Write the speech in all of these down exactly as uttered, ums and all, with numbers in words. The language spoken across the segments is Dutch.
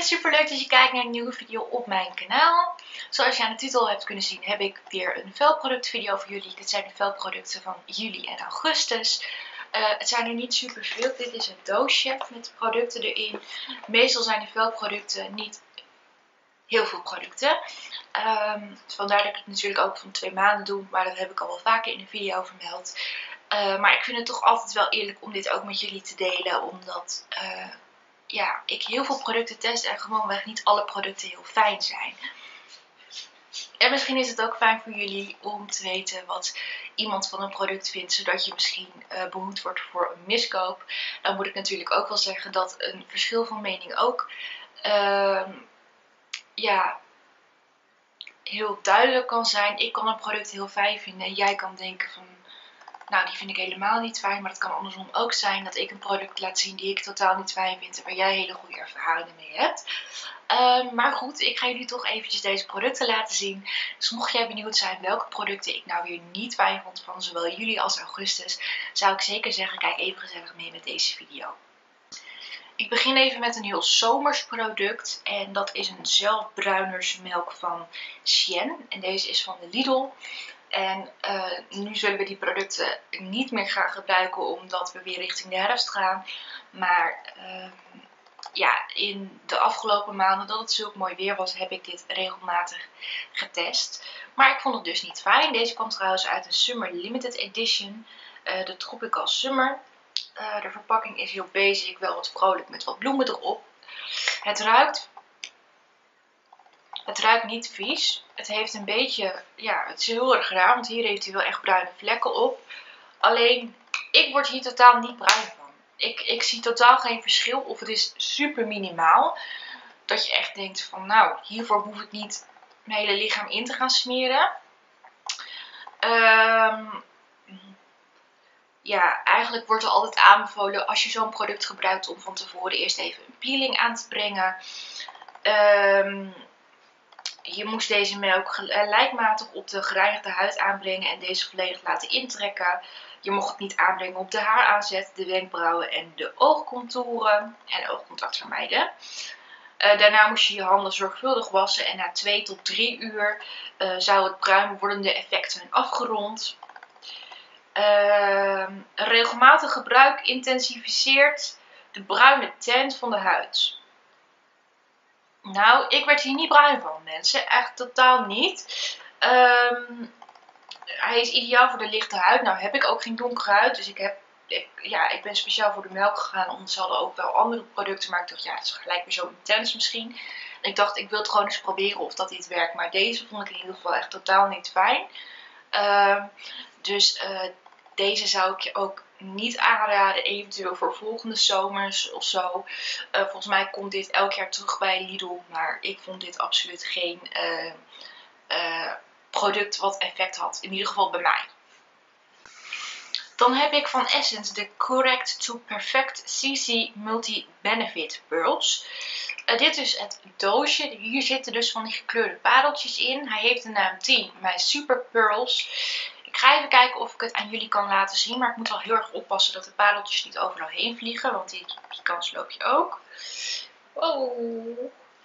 super leuk dat je kijkt naar een nieuwe video op mijn kanaal. Zoals je aan de titel hebt kunnen zien heb ik weer een velproductvideo voor jullie. Dit zijn de velproducten van juli en augustus. Uh, het zijn er niet super veel. Dit is een doosje met producten erin. Meestal zijn de velproducten niet heel veel producten. Um, vandaar dat ik het natuurlijk ook van twee maanden doe. Maar dat heb ik al wel vaker in een video vermeld. Uh, maar ik vind het toch altijd wel eerlijk om dit ook met jullie te delen. Omdat uh, ja, ik heel veel producten test en gewoonweg niet alle producten heel fijn zijn. En misschien is het ook fijn voor jullie om te weten wat iemand van een product vindt, zodat je misschien uh, behoed wordt voor een miskoop. Dan moet ik natuurlijk ook wel zeggen dat een verschil van mening ook uh, ja, heel duidelijk kan zijn. Ik kan een product heel fijn vinden en jij kan denken van, nou, die vind ik helemaal niet fijn. Maar het kan andersom ook zijn dat ik een product laat zien die ik totaal niet fijn vind en waar jij hele goede ervaringen mee hebt. Uh, maar goed, ik ga jullie toch eventjes deze producten laten zien. Dus mocht jij benieuwd zijn welke producten ik nou weer niet fijn vond van zowel juli als augustus, zou ik zeker zeggen, kijk even gezellig mee met deze video. Ik begin even met een heel zomers product en dat is een zelfbruinersmelk van Shen. En deze is van de Lidl. En uh, nu zullen we die producten niet meer gaan gebruiken omdat we weer richting de herfst gaan. Maar uh, ja, in de afgelopen maanden dat het zulk mooi weer was, heb ik dit regelmatig getest. Maar ik vond het dus niet fijn. Deze kwam trouwens uit een Summer Limited Edition. Uh, de Tropical Summer. Uh, de verpakking is heel basic, wel wat vrolijk met wat bloemen erop. Het ruikt... Het ruikt niet vies. Het heeft een beetje, ja, het is heel erg raar, want hier heeft hij wel echt bruine vlekken op. Alleen, ik word hier totaal niet bruin van. Ik, ik zie totaal geen verschil, of het is super minimaal. Dat je echt denkt van, nou, hiervoor hoef ik niet mijn hele lichaam in te gaan smeren. Um, ja, eigenlijk wordt er altijd aanbevolen als je zo'n product gebruikt om van tevoren eerst even een peeling aan te brengen. Um, Je moest deze melk gelijkmatig op de gereinigde huid aanbrengen en deze volledig laten intrekken. Je mocht het niet aanbrengen op de haaraanzet, de wenkbrauwen en de oogcontouren en oogcontact vermijden. Uh, daarna moest je je handen zorgvuldig wassen en na twee tot drie uur uh, zou het bruin wordende effect zijn afgerond. Uh, regelmatig gebruik intensificeert de bruine tint van de huid. Nou, ik werd hier niet bruin van, mensen. Echt totaal niet. Um, hij is ideaal voor de lichte huid. Nou heb ik ook geen donkere huid. Dus ik, heb, ik, ja, ik ben speciaal voor de melk gegaan. Omdat ze hadden ook wel andere producten. Maar ik dacht, ja, het is gelijk weer zo intens misschien. En ik dacht, ik wil het gewoon eens proberen of dat dit werkt. Maar deze vond ik in ieder geval echt totaal niet fijn. Uh, dus uh, deze zou ik je ook niet aanraden, eventueel voor volgende zomers of zo. Uh, volgens mij komt dit elk jaar terug bij Lidl, maar ik vond dit absoluut geen uh, uh, product wat effect had. In ieder geval bij mij. Dan heb ik van Essence de Correct to Perfect C C Multi Benefit Pearls. Uh, dit is het doosje. Hier zitten dus van die gekleurde pareltjes in. Hij heeft de naam tien, mijn Super Pearls. Ik ga even kijken of ik het aan jullie kan laten zien. Maar ik moet wel heel erg oppassen dat de pareltjes niet overal heen vliegen. Want die, die kans loop je ook. Oh.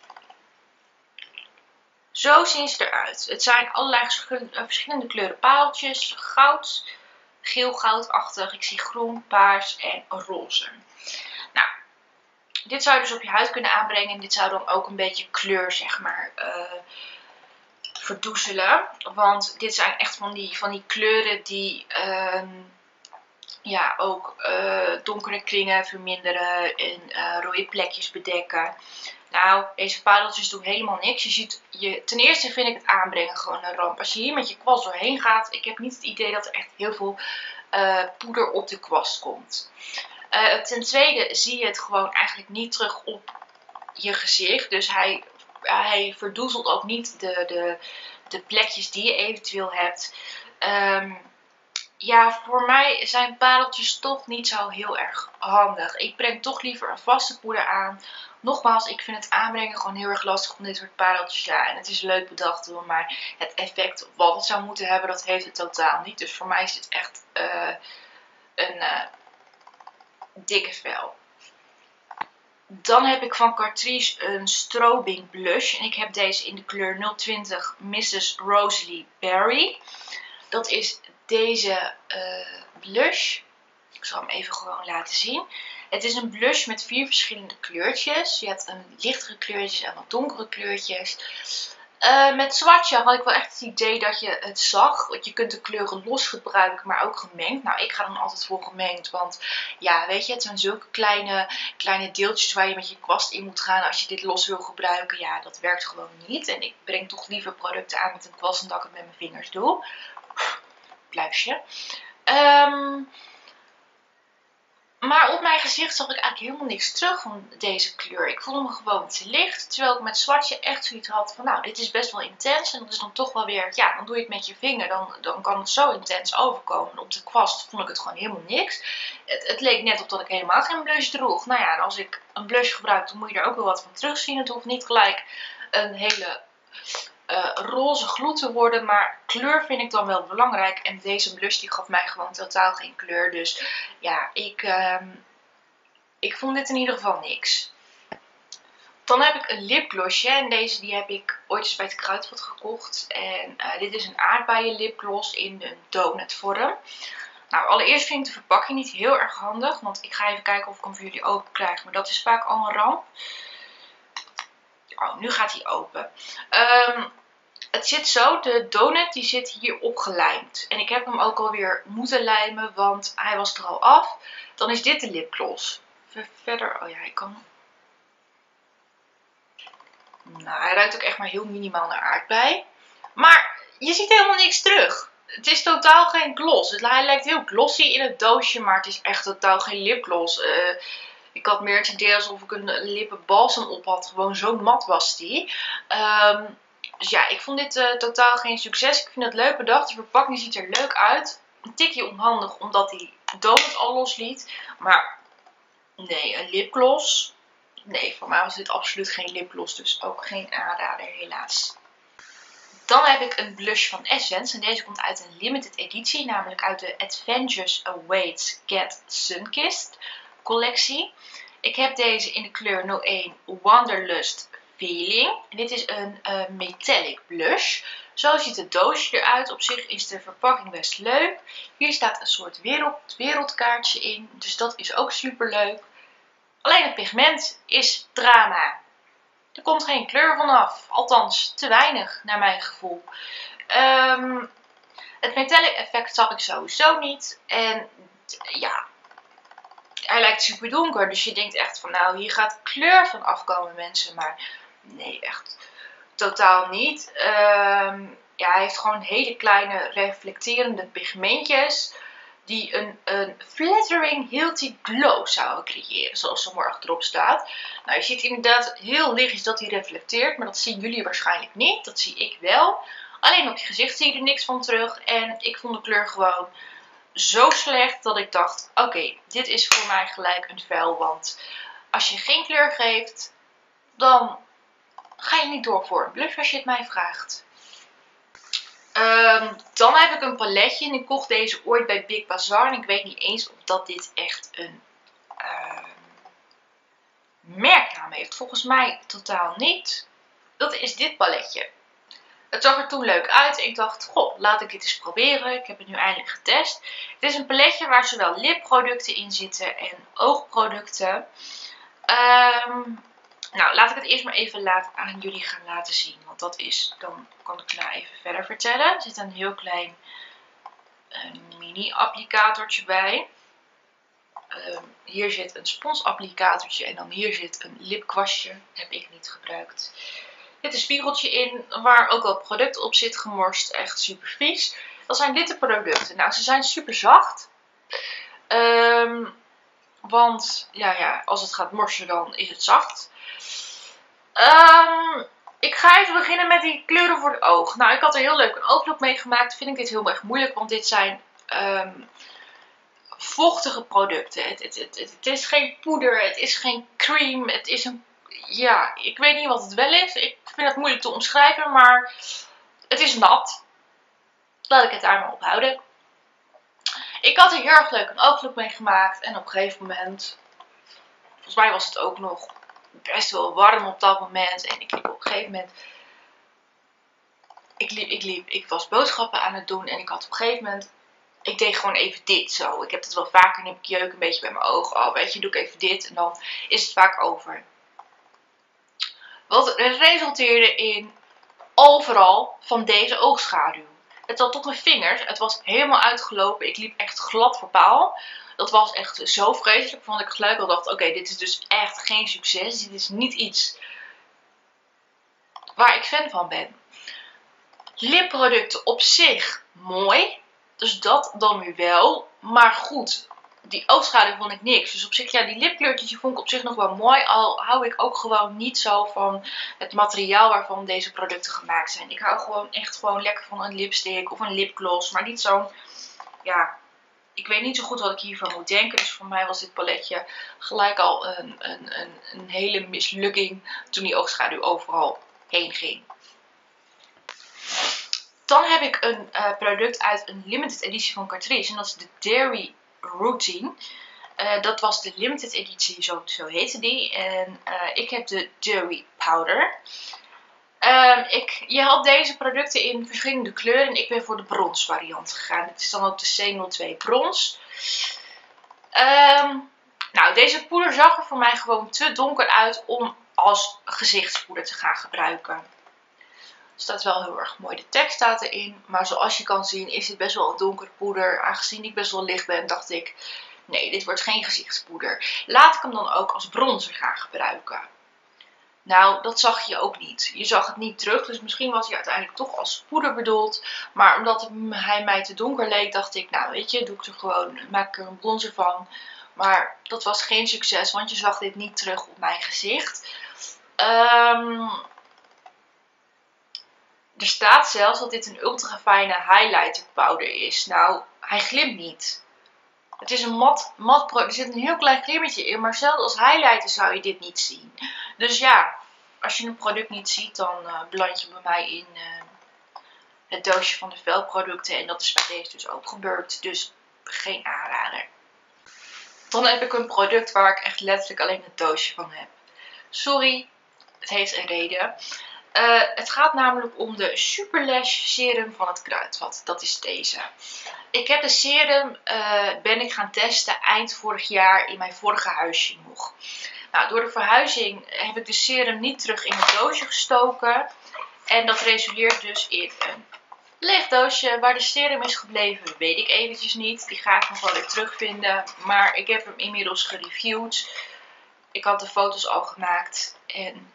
Zo zien ze eruit. Het zijn allerlei verschillende kleuren pareltjes. Goud, geel-goudachtig. Ik zie groen, paars en roze. Nou, dit zou je dus op je huid kunnen aanbrengen. En dit zou dan ook een beetje kleur, zeg maar, Uh, verdoezelen. Want dit zijn echt van die, van die kleuren die uh, ja, ook uh, donkere kringen verminderen en uh, rode plekjes bedekken. Nou, deze pareltjes doen helemaal niks. Je ziet, je, ten eerste vind ik het aanbrengen gewoon een ramp. Als je hier met je kwast doorheen gaat, ik heb niet het idee dat er echt heel veel uh, poeder op de kwast komt. Uh, ten tweede zie je het gewoon eigenlijk niet terug op je gezicht. Dus hij Hij verdoezelt ook niet de, de, de plekjes die je eventueel hebt. Um, ja, voor mij zijn pareltjes toch niet zo heel erg handig. Ik breng toch liever een vaste poeder aan. Nogmaals, ik vind het aanbrengen gewoon heel erg lastig van dit soort pareltjes. Ja, en het is leuk bedacht hoor, maar het effect wat het zou moeten hebben, dat heeft het totaal niet. Dus voor mij is het echt uh, een uh, dikke vel. Dan heb ik van Catrice een strobing blush. En ik heb deze in de kleur nul twintig missus Rosalie Berry. Dat is deze uh, blush. Ik zal hem even gewoon laten zien. Het is een blush met vier verschillende kleurtjes. Je hebt een lichtere kleurtjes en wat donkere kleurtjes. Uh, met swatchen had ik wel echt het idee dat je het zag. Want je kunt de kleuren los gebruiken, maar ook gemengd. Nou, ik ga dan altijd voor gemengd. Want ja, weet je, het zijn zulke kleine, kleine deeltjes waar je met je kwast in moet gaan. Als je dit los wil gebruiken, ja, dat werkt gewoon niet. En ik breng toch liever producten aan met een kwast dan dat ik het met mijn vingers doe. Pluisje. Um, Maar op mijn gezicht zag ik eigenlijk helemaal niks terug van deze kleur. Ik voelde me gewoon te licht. Terwijl ik met swatchen echt zoiets had van, nou, dit is best wel intens. En dat is dan toch wel weer, ja, dan doe je het met je vinger. Dan, dan kan het zo intens overkomen. En op de kwast vond ik het gewoon helemaal niks. Het, het leek net op dat ik helemaal geen blush droeg. Nou ja, en als ik een blush gebruik, dan moet je er ook wel wat van terugzien. Het hoeft niet gelijk een hele Uh, roze gloed te worden, maar kleur vind ik dan wel belangrijk. En deze blush die gaf mij gewoon totaal geen kleur. Dus ja, ik, uh, ik vond dit in ieder geval niks. Dan heb ik een lipglossje. En deze die heb ik ooit eens bij het Kruidvat gekocht. En uh, dit is een aardbeien lipgloss in een donutvorm. Nou, allereerst vind ik de verpakking niet heel erg handig. Want ik ga even kijken of ik hem voor jullie open krijg. Maar dat is vaak al een ramp. Oh, nu gaat hij open. Um, het zit zo, de donut die zit hier opgelijmd. En ik heb hem ook alweer moeten lijmen, want hij was er al af. Dan is dit de lipgloss. Verder, oh ja, ik kan... Nou, hij ruikt ook echt maar heel minimaal naar aardbei. Maar je ziet helemaal niks terug. Het is totaal geen gloss. Hij lijkt heel glossy in het doosje, maar het is echt totaal geen lipgloss. Uh, Ik had meer het idee alsof ik een lippenbalsem op had. Gewoon zo mat was die. Um, dus ja, ik vond dit uh, totaal geen succes. Ik vind het leuk bedacht. De verpakking ziet er leuk uit. Een tikje onhandig omdat die donut al losliet. Maar nee, een lipgloss. Nee, voor mij was dit absoluut geen lipgloss. Dus ook geen aanrader helaas. Dan heb ik een blush van Essence. En deze komt uit een limited editie. Namelijk uit de Adventures Awaits Get Sunkissed collectie. Ik heb deze in de kleur nul één Wanderlust Feeling. En dit is een uh, metallic blush. Zo ziet het doosje eruit. Op zich is de verpakking best leuk. Hier staat een soort wereld, wereldkaartje in. Dus dat is ook super leuk. Alleen het pigment is drama. Er komt geen kleur vanaf. Althans, te weinig naar mijn gevoel. Um, het metallic effect zag ik sowieso niet. En ja... Hij lijkt super donker, dus je denkt echt van nou, hier gaat kleur van afkomen mensen. Maar nee, echt totaal niet. Um, ja, hij heeft gewoon hele kleine reflecterende pigmentjes. Die een, een flattering healthy glow zouden creëren, zoals er morgen erop staat. Nou, je ziet inderdaad heel lichtjes dat hij reflecteert, maar dat zien jullie waarschijnlijk niet. Dat zie ik wel. Alleen op je gezicht zie je er niks van terug. En ik vond de kleur gewoon... zo slecht dat ik dacht, oké, okay, dit is voor mij gelijk een vuil. Want als je geen kleur geeft, dan ga je niet door voor een blush als je het mij vraagt. Um, dan heb ik een paletje en ik kocht deze ooit bij Big Bazaar. En ik weet niet eens of dat dit echt een uh, merknaam heeft. Volgens mij totaal niet. Dat is dit paletje. Het zag er toen leuk uit. Ik dacht, goh, laat ik dit eens proberen. Ik heb het nu eindelijk getest. Het is een paletje waar zowel lipproducten in zitten en oogproducten. Um, nou, laat ik het eerst maar even laten, aan jullie gaan laten zien. Want dat is, dan kan ik nou even verder vertellen. Er zit een heel klein uh, mini-applicatortje bij. Um, hier zit een sponsapplicatortje en dan hier zit een lipkwastje. Heb ik niet gebruikt. Er zit een spiegeltje in waar ook wel product op zit gemorst. Echt super vies. Dat zijn witte producten. Nou, ze zijn super zacht. Um, want, ja, ja, als het gaat morsen dan is het zacht. Um, ik ga even beginnen met die kleuren voor het oog. Nou, ik had er heel leuk een ooglook mee gemaakt. Vind ik dit heel erg moeilijk, want dit zijn... Um, vochtige producten. Het, het, het, het is geen poeder, het is geen cream, het is een... Ja, ik weet niet wat het wel is. Ik vind het moeilijk te omschrijven, maar het is nat. Laat ik het daar maar op houden. Ik had er heel erg leuk een ooglook mee gemaakt en op een gegeven moment, volgens mij was het ook nog best wel warm op dat moment. En ik liep op een gegeven moment... Ik liep, ik liep, ik was boodschappen aan het doen. En ik had op een gegeven moment... Ik deed gewoon even dit zo. Ik heb het wel vaker. Dan heb ik jeuk een beetje bij mijn ogen. Oh, weet je, doe ik even dit. En dan is het vaak over. Wat resulteerde in overal van deze oogschaduw. Het zat tot mijn vingers. Het was helemaal uitgelopen. Ik liep echt glad voor paal. Dat was echt zo vreselijk. Vond ik gelijk al dacht, oké, okay, dit is dus echt geen succes. Dit is niet iets waar ik fan van ben. Lipproducten op zich mooi. Dus dat dan weer wel. Maar goed, die oogschaduw vond ik niks. Dus op zich, ja, die lipkleurtjes die vond ik op zich nog wel mooi. Al hou ik ook gewoon niet zo van het materiaal waarvan deze producten gemaakt zijn. Ik hou gewoon echt gewoon lekker van een lipstick of een lipgloss. Maar niet zo'n, ja, ik weet niet zo goed wat ik hiervan moet denken. Dus voor mij was dit paletje gelijk al een, een, een, een hele mislukking toen die oogschaduw overal heen ging. Dan heb ik een uh, product uit een limited editie van Catrice. En dat is de Dairy Routine. Uh, dat was de limited editie, zo, zo heette die. En uh, ik heb de Dairy Powder. Uh, ik, je had deze producten in verschillende kleuren. En ik ben voor de brons variant gegaan. Dit is dan ook de C nul twee brons. Um, nou, deze poeder zag er voor mij gewoon te donker uit om als gezichtspoeder te gaan gebruiken. Er staat wel heel erg mooi, de tekst staat erin. Maar zoals je kan zien is dit best wel een donker poeder. Aangezien ik best wel licht ben, dacht ik, nee, dit wordt geen gezichtspoeder. Laat ik hem dan ook als bronzer gaan gebruiken. Nou, dat zag je ook niet. Je zag het niet terug, dus misschien was hij uiteindelijk toch als poeder bedoeld. Maar omdat hij mij te donker leek, dacht ik, nou weet je, doe ik er gewoon, maak ik er een bronzer van. Maar dat was geen succes, want je zag dit niet terug op mijn gezicht. Um, er staat zelfs dat dit een ultra fijne highlighter powder is. Nou, hij glimt niet. Het is een mat, mat product. Er zit een heel klein glimmertje in, maar zelfs als highlighter zou je dit niet zien. Dus ja, als je een product niet ziet, dan uh, beland je bij mij in uh, het doosje van de velproducten. En dat is bij deze dus ook gebeurd. Dus geen aanrader. Dan heb ik een product waar ik echt letterlijk alleen het doosje van heb. Sorry, het heeft een reden. Uh, het gaat namelijk om de Super Lash Serum van het Kruidvat. Dat is deze. Ik heb de serum uh, ben ik gaan testen eind vorig jaar in mijn vorige huisje nog. Nou, door de verhuizing heb ik de serum niet terug in het doosje gestoken. En dat resulteert dus in een leeg doosje. Waar de serum is gebleven, weet ik eventjes niet. Die ga ik nog wel weer terugvinden. Maar ik heb hem inmiddels gereviewd. Ik had de foto's al gemaakt. En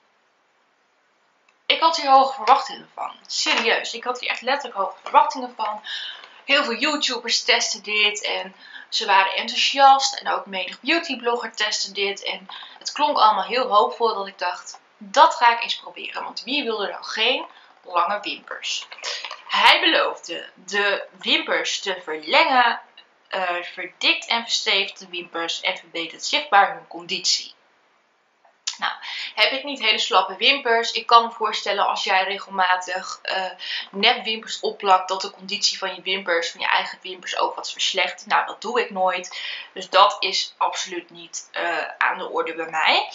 ik had hier hoge verwachtingen van. Serieus, ik had hier echt letterlijk hoge verwachtingen van. Heel veel YouTubers testen dit en ze waren enthousiast. En ook menig beautyblogger testte dit. En het klonk allemaal heel hoopvol dat ik dacht, dat ga ik eens proberen. Want wie wil er dan geen lange wimpers? Hij beloofde de wimpers te verlengen, uh, verdikt en verstevigt de wimpers en verbetert zichtbaar hun conditie. Nou, heb ik niet hele slappe wimpers. Ik kan me voorstellen als jij regelmatig uh, nepwimpers opplakt, dat de conditie van je wimpers, van je eigen wimpers ook wat verslechtert. Nou, dat doe ik nooit. Dus dat is absoluut niet uh, aan de orde bij mij.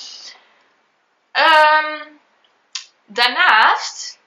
Um, daarnaast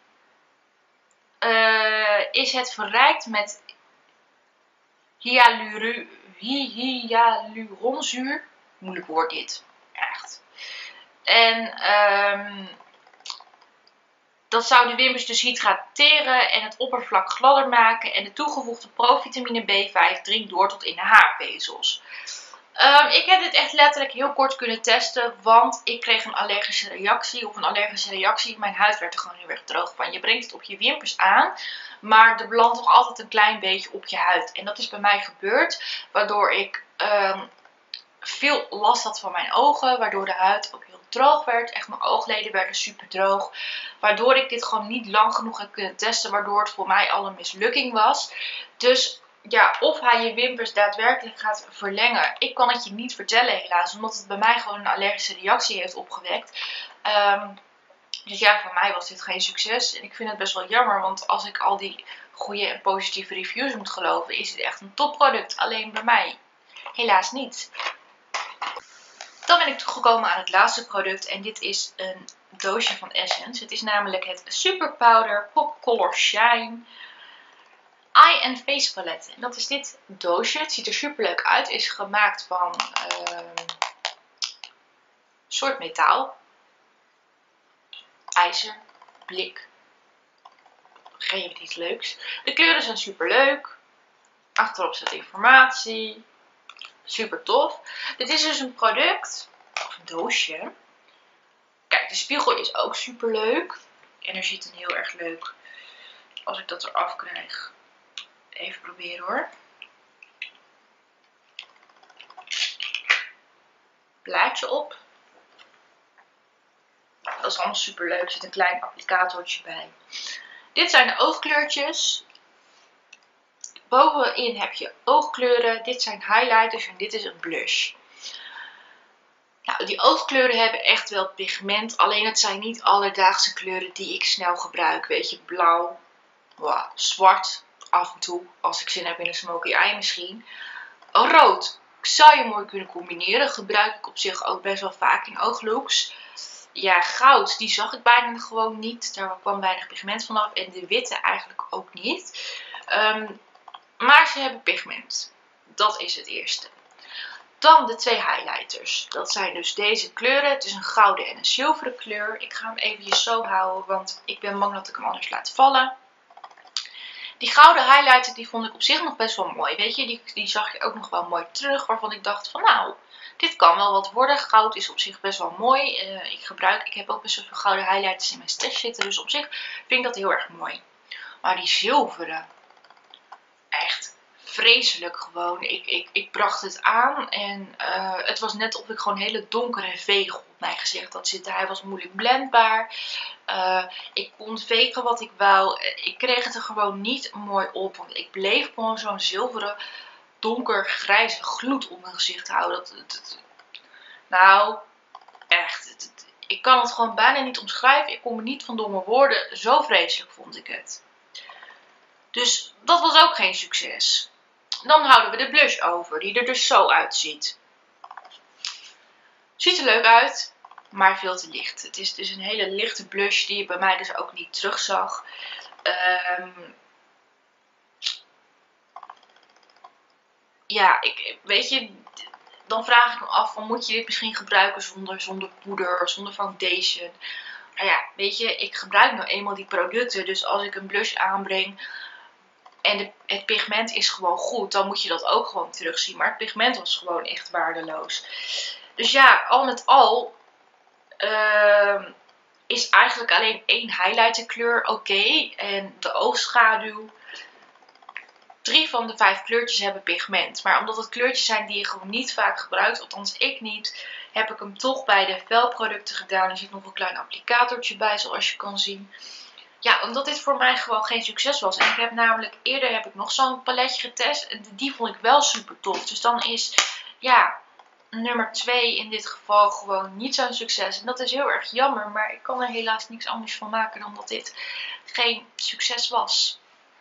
uh, is het verrijkt met hyaluru, hy, hyaluronzuur. Moeilijk woord dit. Echt. En um, dat zou de wimpers dus hydrateren en het oppervlak gladder maken. En de toegevoegde provitamine B vijf dringt door tot in de haarvezels. Um, ik heb dit echt letterlijk heel kort kunnen testen. Want ik kreeg een allergische reactie. Of een allergische reactie. Mijn huid werd er gewoon heel erg droog van. Je brengt het op je wimpers aan. Maar er belandt toch altijd een klein beetje op je huid. En dat is bij mij gebeurd. Waardoor ik um, veel last had van mijn ogen. Waardoor de huid ook heel droog werd. Echt, mijn oogleden werden super droog. Waardoor ik dit gewoon niet lang genoeg heb kunnen testen. Waardoor het voor mij al een mislukking was. Dus ja, of hij je wimpers daadwerkelijk gaat verlengen. Ik kan het je niet vertellen helaas. Omdat het bij mij gewoon een allergische reactie heeft opgewekt. Um, dus ja, voor mij was dit geen succes. En ik vind het best wel jammer. Want als ik al die goede en positieve reviews moet geloven, is het echt een topproduct. Alleen bij mij helaas niet. Dan ben ik toegekomen aan het laatste product en dit is een doosje van Essence. Het is namelijk het Super Powder Pop Color Shine Eye and Face Palette. En dat is dit doosje. Het ziet er super leuk uit. Het is gemaakt van uh, een soort metaal. IJzer, blik. Geen iets leuks. De kleuren zijn super leuk. Achterop staat informatie. Super tof. Dit is dus een product, of een doosje. Kijk, de spiegel is ook super leuk. En er zit een heel erg leuk, als ik dat eraf krijg. Even proberen hoor. Plaatje op. Dat is allemaal super leuk. Er zit een klein applicatortje bij. Dit zijn de oogkleurtjes. Bovenin heb je oogkleuren. Dit zijn highlighters en dit is een blush. Nou, die oogkleuren hebben echt wel pigment. Alleen het zijn niet alledaagse kleuren die ik snel gebruik. Weet je, blauw, wow, zwart af en toe. Als ik zin heb in een smoky eye misschien. Rood zou je mooi kunnen combineren. Gebruik ik op zich ook best wel vaak in ooglooks. Ja, goud, die zag ik bijna gewoon niet. Daar kwam weinig pigment vanaf. En de witte eigenlijk ook niet. Um, maar ze hebben pigment. Dat is het eerste. Dan de twee highlighters. Dat zijn dus deze kleuren. Het is een gouden en een zilveren kleur. Ik ga hem eventjes zo houden, want ik ben bang dat ik hem anders laat vallen. Die gouden highlighter die vond ik op zich nog best wel mooi. Weet je, die, die zag je ook nog wel mooi terug. Waarvan ik dacht van nou, dit kan wel wat worden. Goud is op zich best wel mooi. Uh, ik gebruik, ik heb ook best wel veel gouden highlighters in mijn stash zitten. Dus op zich vind ik dat heel erg mooi. Maar die zilveren, echt vreselijk gewoon. Ik, ik, ik bracht het aan en uh, het was net of ik gewoon hele donkere vegen op mijn gezicht had zitten. Hij was moeilijk blendbaar. Uh, ik kon vegen wat ik wou. Ik kreeg het er gewoon niet mooi op. Want ik bleef gewoon zo'n zilveren, donker, grijze gloed op mijn gezicht houden. Dat, dat, dat, nou, echt. Dat, dat, ik kan het gewoon bijna niet omschrijven. Ik kom er niet van door mijn woorden. Zo vreselijk vond ik het. Dus dat was ook geen succes. Dan houden we de blush over, die er dus zo uitziet. Ziet er leuk uit, maar veel te licht. Het is dus een hele lichte blush die je bij mij dus ook niet terugzag. Um, ja, ik, weet je, dan vraag ik me af, van, moet je dit misschien gebruiken zonder, zonder poeder, zonder foundation? Nou ja, weet je, ik gebruik nou eenmaal die producten, dus als ik een blush aanbreng en de, het pigment is gewoon goed, dan moet je dat ook gewoon terugzien. Maar het pigment was gewoon echt waardeloos. Dus ja, al met al uh, is eigenlijk alleen één highlighter kleur oké. Okay. En de oogschaduw. Drie van de vijf kleurtjes hebben pigment. Maar omdat het kleurtjes zijn die je gewoon niet vaak gebruikt, althans ik niet, heb ik hem toch bij de velproducten gedaan. Er zit nog een klein applicatortje bij, zoals je kan zien. Ja, omdat dit voor mij gewoon geen succes was. En ik heb namelijk, eerder heb ik nog zo'n paletje getest. En die vond ik wel super tof. Dus dan is, ja, nummer twee in dit geval gewoon niet zo'n succes. En dat is heel erg jammer. Maar ik kan er helaas niks anders van maken dan dat dit geen succes was.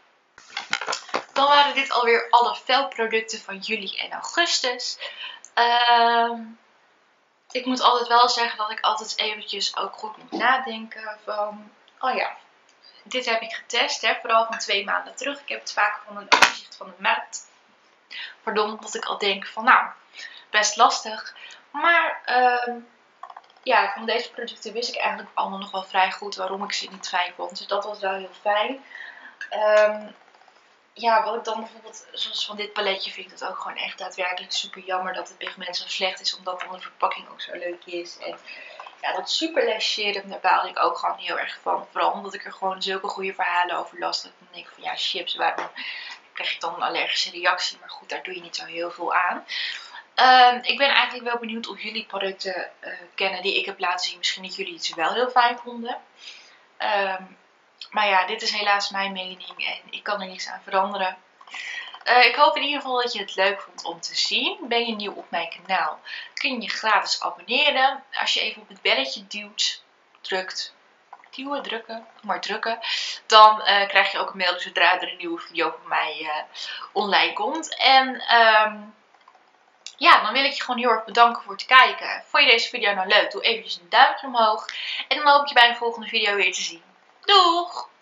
Dan waren dit alweer alle velproducten van juli en augustus. Uh, ik moet altijd wel zeggen dat ik altijd eventjes ook goed moet nadenken van, oh ja, dit heb ik getest, hè, vooral van twee maanden terug. Ik heb het vaak van een overzicht van de maand. Pardon, dat ik al denk van nou, best lastig. Maar uh, ja, van deze producten wist ik eigenlijk allemaal nog wel vrij goed waarom ik ze niet fijn vond. Dus dat was wel heel fijn. Um, ja, wat ik dan bijvoorbeeld, zoals van dit paletje, vind ik het ook gewoon echt daadwerkelijk super jammer dat het pigment zo slecht is. Omdat dan de verpakking ook zo leuk is. En ja, dat superlash serum, daar baalde ik ook gewoon heel erg van. Vooral omdat ik er gewoon zulke goede verhalen over las. Dat ik dan denk van ja, chips, waarom krijg je dan een allergische reactie? Maar goed, daar doe je niet zo heel veel aan. Um, ik ben eigenlijk wel benieuwd of jullie producten uh, kennen die ik heb laten zien. Misschien dat jullie het wel heel fijn vonden. Um, maar ja, dit is helaas mijn mening en ik kan er niks aan veranderen. Uh, ik hoop in ieder geval dat je het leuk vond om te zien. Ben je nieuw op mijn kanaal, kun je je gratis abonneren. Als je even op het belletje duwt, drukt, duwen, drukken, maar drukken. Dan uh, krijg je ook een melding zodra er een nieuwe video van mij uh, online komt. En um, ja, dan wil ik je gewoon heel erg bedanken voor het kijken. Vond je deze video nou leuk? Doe eventjes een duimpje omhoog. En dan hoop ik je bij een volgende video weer te zien. Doeg!